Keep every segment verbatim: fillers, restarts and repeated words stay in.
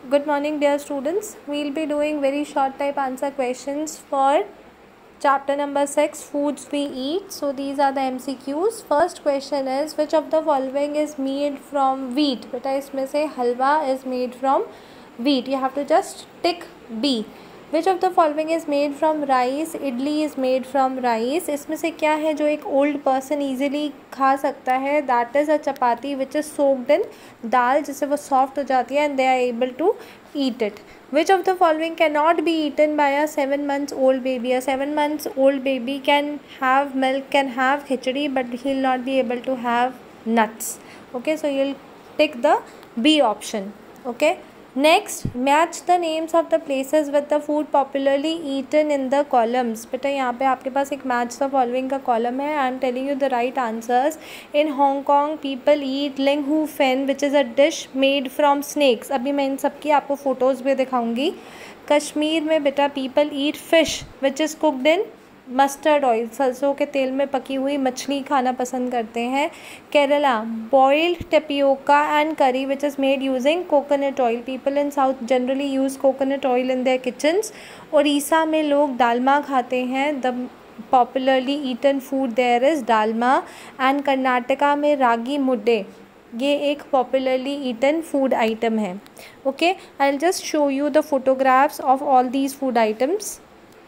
Good morning, dear students. We'll be doing very short type answer questions for chapter number six, foods we eat. So these are the M C Qs. First question is, which of the following is made from wheat? बेटा इसमें से हलवा is made from wheat. You have to just tick B. Which of the following is made from rice? Idli is made from rice. इसमें से क्या है जो एक old person easily खा सकता है? That is a chapati which is soaked in दाल, जिससे वो soft हो जाती है and they are able to eat it. Which of the following cannot be eaten by a seven months old baby? A seven months old baby can have milk, can have khichdi, but he will not be able to have nuts. Okay, so you will tick the B option. Okay. Next, match the names of the places with the food popularly eaten in the columns. बेटा यहाँ पे आपके पास एक match the following का column है. I am telling you the right answers. In Hong Kong, people eat ling hu fen, which is a dish made from snakes. अभी मैं इन सब की आपको photos भी दिखाऊंगी. कश्मीर में बेटा people eat fish, which is cooked in mustard oil, सरसों के तेल में पकी हुई मछली खाना पसंद करते हैं. Kerala, boiled tapioca and curry which is made using coconut oil. People in south generally use coconut oil in their kitchens. Orissa में लोग दालमा खाते हैं. The popularly eaten food there is dalma. And Karnataka में रागी मुड्डे, ये एक पॉपुलरली ईटन फूड आइटम है. Okay, I will just show you the photographs of all these food items.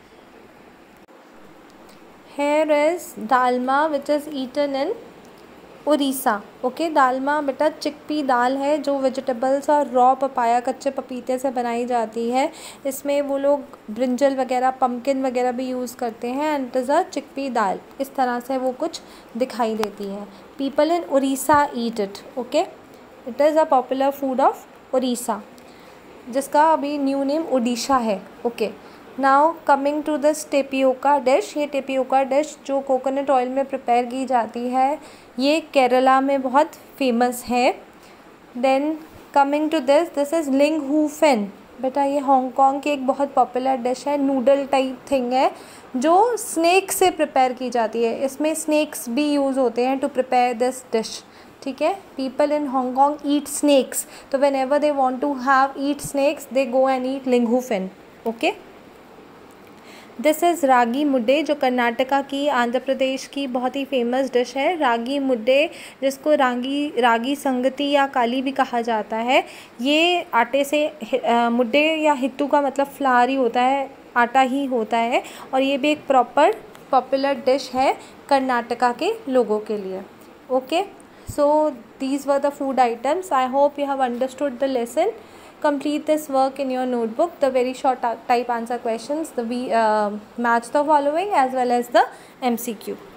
Here is dalma which is eaten in Orissa. Okay, dalma बेटा chickpea दाल है जो vegetables और raw papaya, कच्चे पपीते से बनाई जाती है. इसमें वो लोग ब्रिंजल वगैरह, पम्पकिन वगैरह भी यूज़ करते हैं. And it is a chickpea dal. इस तरह से वो कुछ दिखाई देती है. People in Orissa eat it. Okay, it is a popular food of Orissa, जिसका अभी न्यू नेम ओडिशा है. Okay, now coming to this tapioca dish. ये टेपियोका डिश जो कोकोनट ऑयल में प्रिपेयर की जाती है, ये केरला में बहुत फेमस है. Then coming to this this is ling hu फेन. बेटा ये हांगकांग की एक बहुत पॉपुलर डिश है. नूडल टाइप थिंग है जो स्नैक से प्रिपेयर की जाती है. इसमें स्नैक्स भी यूज़ होते हैं टू प्रिपेयर दिस डिश. ठीक है, people in Hong Kong eat snacks. तो whenever they want to have eat snacks they go and eat ling hu fen. Okay, this is ragi mudde, जो कर्नाटका की, आंध्र प्रदेश की बहुत ही फेमस डिश है. रागी मुड्डे, जिसको रागी रागी संगति या काली भी कहा जाता है. ये आटे से, मुड्डे या हित्तू का मतलब फ्लावर ही होता है, आटा ही होता है. और ये भी एक प्रॉपर पॉपुलर डिश है कर्नाटका के लोगों के लिए. Okay, so these were the food items. I hope you have understood the lesson. Complete this work in your notebook, the very short type answer questions, the we uh, match the following as well as the M C Q.